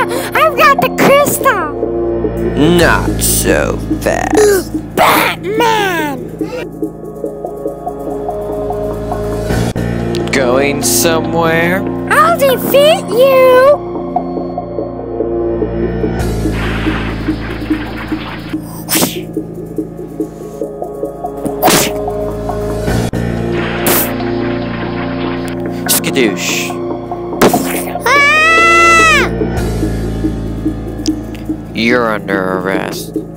I've got the crystal! Not so fast. Batman! Going somewhere? I'll defeat you! Skadoosh. Ah! You're under arrest.